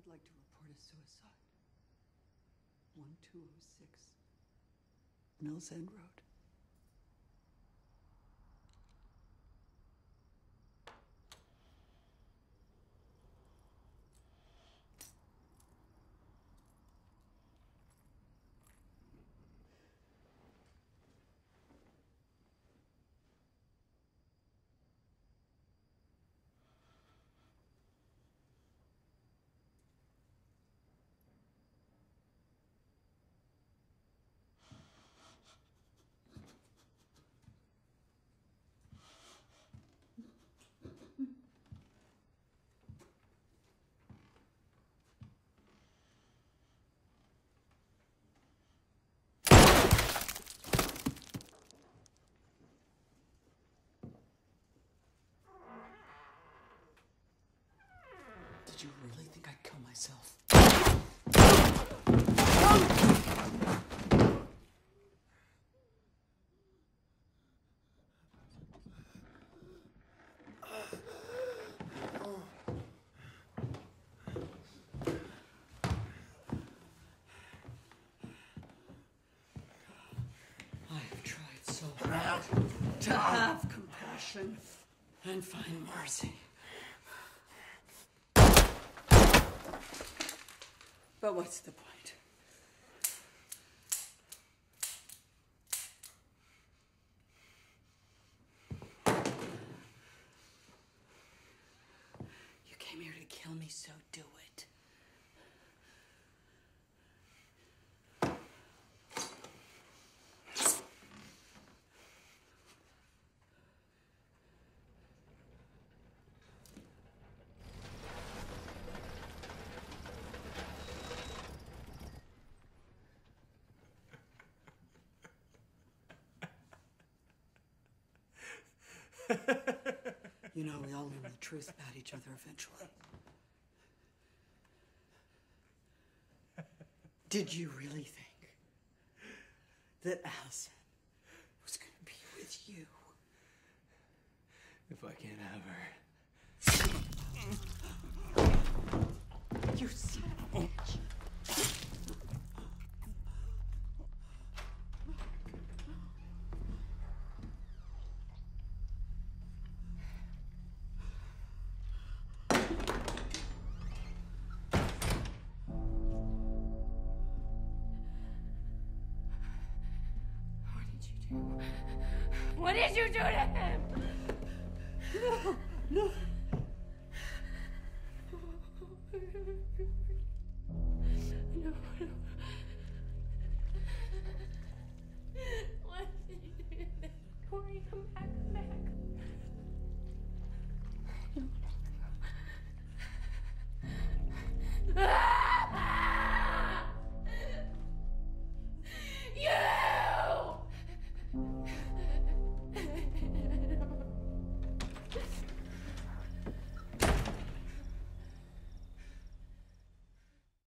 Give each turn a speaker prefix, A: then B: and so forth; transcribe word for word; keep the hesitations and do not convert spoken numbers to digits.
A: would like to report a suicide. one two oh six Mills End Road. Did you really think I'd kill myself? I have tried so hard to have compassion and find mercy. But what's the point? You came here to kill me, so do it. You know, we all learn the truth about each other eventually. Did you really think that Allison was going to be with you?
B: If I can't have her.
A: You son of a bitch.
C: What did you do to him?
A: No, no.
C: No, no.